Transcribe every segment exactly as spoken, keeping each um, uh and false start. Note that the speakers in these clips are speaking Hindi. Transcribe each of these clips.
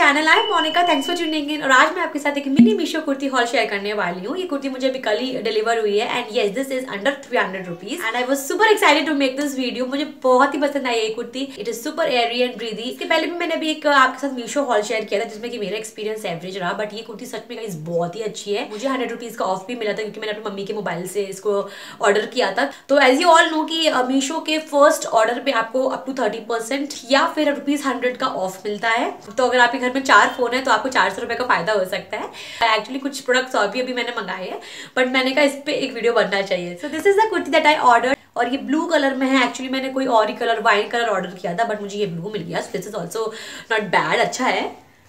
Channel. I am Monika, thanks for tuning in. और आज मैं आपके साथ एक mini Meesho kurti haul share करने वाली हूँ। ये कुर्ती मुझे अभी कल ही डिलीवर हुई है and yes this is under three hundred rupees and I was super excited to make this video. मुझे बहुत ही पसंद आई ये kurti. It is super airy and breathy. इसके पहले भी मैंने अभी एक आपके साथ मीशो हॉल शेयर किया था जिसमें कि मेरा एक्सपीरियंस एवरेज रहा, बट ये कुर्ती सच में गाइस बहुत ही अच्छी है। मुझे हंड्रेड रुपीज का ऑफ भी मिला था क्योंकि मैंने अपनी मम्मी के मोबाइल से इसको ऑर्डर किया था। तो एज यू ऑल नो कि मीशो के फर्स्ट ऑर्डर पे आपको अप टू थर्टी परसेंट या फिर रुपीज हंड्रेड का ऑफ मिलता है। तो अगर आपके घर में चार फोन है तो आपको चार सौ रुपए का फायदा हो सकता है। एक्चुअली कुछ प्रोडक्ट्स और भी अभी मैंने मंगाए हैं, बट मैंने कहा इस पे एक वीडियो बनना चाहिए। So this is the kurti that I order और ये ब्लू कलर में है। एक्चुअली मैंने कोई और ही कलर वाइन कलर ऑर्डर किया था, बट मुझे ये ब्लू मिल गया। So this is also not bad, अच्छा है।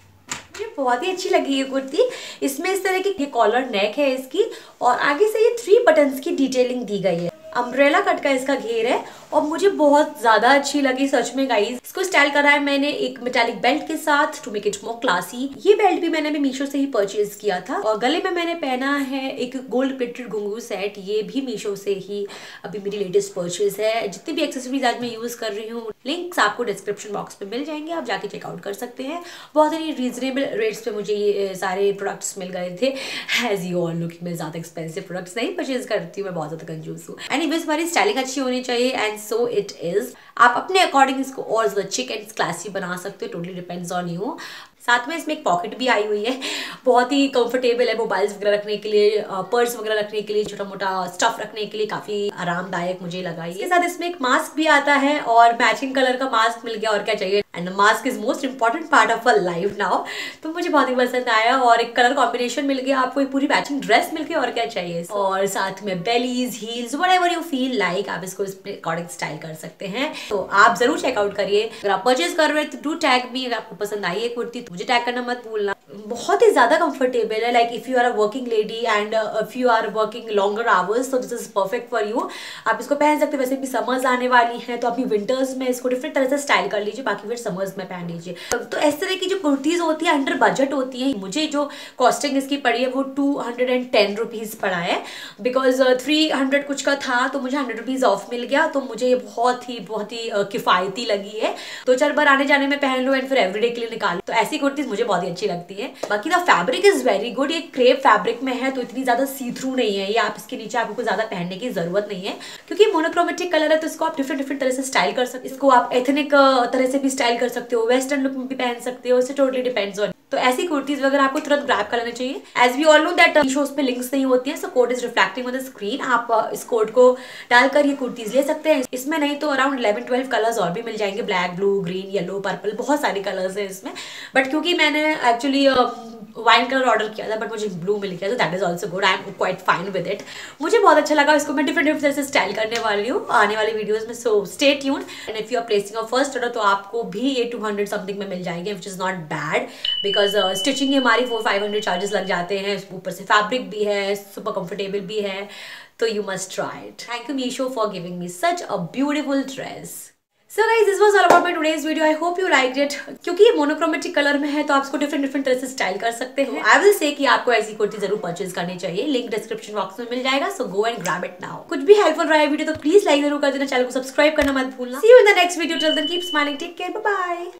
मुझे बहुत ही अच्छी लगी ये कुर्ती। इसमें इस तरह की ये कॉलर नेक है इसकी और आगे से ये थ्री बटन्स की डिटेलिंग दी गई है। अम्ब्रेला कट का इसका घेर है और मुझे बहुत ज्यादा अच्छी लगी सच में गाइस। इसको स्टाइल करा है मैंने एक मेटालिक बेल्ट के साथ to make it more classy. ये बेल्ट भी मैंने अभी मीशो से ही परचेज किया था और गले में मैंने पहना है एक गोल्ड प्लेटेड घुंघरू सेट। ये भी मीशो से ही अभी मेरी लेटेस्ट परचेज है। जितनी भी एक्सेसरीज आज मैं यूज कर रही हूँ लिंक्स आपको डिस्क्रिप्शन बॉक्स में मिल जाएंगे, आप जाके चेकआउट कर सकते हैं। बहुत ही रीजनेबल रेट्स पे मुझे ये सारे प्रोडक्ट्स मिल गए थे। एज यू ऑल नो कि मैं ज्यादा एक्सपेंसिव प्रोडक्ट्स नहीं परचेज करती हूँ, मैं बहुत ज्यादा कंजूस हूँ। एनीवेज हमारी स्टाइलिंग अच्छी होनी चाहिए एंड सो इट इज। आप अपने अकॉर्डिंग इसको और ज्यादा चिक एंड क्लासी बना सकते हो, टोटली डिपेंड्स ऑन यू। साथ में इसमें एक पॉकेट भी आई हुई है, बहुत ही कंफर्टेबल है। मोबाइल्स वगैरह रखने के लिए, पर्स वगैरह रखने के लिए, छोटा मोटा स्टफ रखने के लिए काफी आरामदायक मुझे लगा। इसके साथ इसमें एक मास्क भी आता है और मैचिंग कलर का मास्क मिल गया, और क्या चाहिए। And mask is most important part of our life now. तो मुझे बहुत ही पसंद आया और एक कलर कॉम्बिनेशन मिल गया, आपको एक पूरी मैचिंग ड्रेस मिल गई, और क्या चाहिए। और साथ में bellies, heels, whatever you feel like, आप इसको इसके अकॉर्डिंग स्टाइल कर सकते हैं। तो आप जरूर चेकआउट करिए। अगर आप परचेज कर रहे हैं तो डू टैग मी। अगर आपको पसंद आई है कुर्ती तो मुझे टैग करना मत भूलना। बहुत ही ज्यादा कंफर्टेबल है। Like if you are a working lady and if you are working longer hours तो this is perfect for you. आप इसको पहन सकते हैं। वैसे भी समर्स आने वाली है तो अपनी विंटर्स में इसको डिफरेंट तरह से स्टाइल कर लीजिए, बाकी फिर समर्स में पहन लीजिए। तो इस तरह की जो कुर्तीज होती है अंडर बजट होती है। मुझे जो कॉस्टिंग इसकी पड़ी है वो two hundred and ten rupees पड़ा है, बिकॉज थ्री हंड्रेड कुछ का था तो मुझे हंड्रेड रुपीज ऑफ मिल गया। तो मुझे ये बहुत ही बहुत ही uh, किफायती लगी है। दो चार बार आने जाने में पहन लो एंड फिर एवरीडे के लिए निकालो। तो ऐसी कुर्तीज मुझे बहुत ही अच्छी लगती है। बाकी the fabric is very good. ये क्रेप फैब्रिक में है तो इतनी ज्यादा सी थ्रू नहीं है। ये आप इसके नीचे आपको ज्यादा पहनने की जरूरत नहीं है क्योंकि मोनोक्रोमेटिक कलर है तो इसको आप डिफरेंट डिफरेंट तरह से स्टाइल कर सकते हो। इसको आप एथनिक तरह से भी स्टाइल कर सकते हो, वेस्टर्न लुक में भी पहन सकते हो। इससे टोटली डिपेंड्स ऑन। तो ऐसी कुर्तीज वगैरह आपको तुरंत ग्रैब कर लेना चाहिए। As we all know that Meesho's पे लिंक्स नहीं होती है, so code is reflecting on the screen. आप इस कोड को डालकर ये कुर्तीज ले सकते हैं। इसमें नहीं तो अराउंड इलेवन ट्वेल्व कलर्स और भी मिल जाएंगे, black, blue, green, yellow, purple, बहुत सारे कलर्स है इसमें। बट क्योंकि मैंने एक्चुअली वाइन कलर ऑर्डर किया था बट मुझे ब्लू मिल गया, तो that is also good. I am quite fine with it. मुझे बहुत अच्छा लगा। इसको मैं डिफरेंट डिफरेंट तरह से स्टाइल करने वाली हूँ आने वाली वीडियोस में। So stay tuned and if you are placing a first order तो आपको भी ये टू हंड्रेड समथिंग में मिल जाएंगे, which is not bad because stitching हमारी फोर फाइव हंड्रेड चार्जेस लग जाते हैं। ऊपर से फैब्रिक भी है, सुपर कंफर्टेबल भी है, तो you must try it. Thank you Meesho for giving me such a beautiful dress. So guys, this was all about my today's video. I hope you liked it. क्योंकि ये मोनोक्रोमेटिक कलर में है तो आप इसको डिफरेंट डिफरेंट तरह से स्टाइल कर सकते हैं। आई विल से कि आपको ऐसी कुर्ती जरूर परचेज करनी चाहिए। लिंक डिस्क्रिप्शन बॉक्स में मिल जाएगा, so go and grab it now. कुछ भी हेल्पफुल रहा है वीडियो तो प्लीज लाइक जरूर कर देना, चैनल को सब्सक्राइब करना मत भूलना। See you in the next video. Till then keep smiling, take care, bye bye.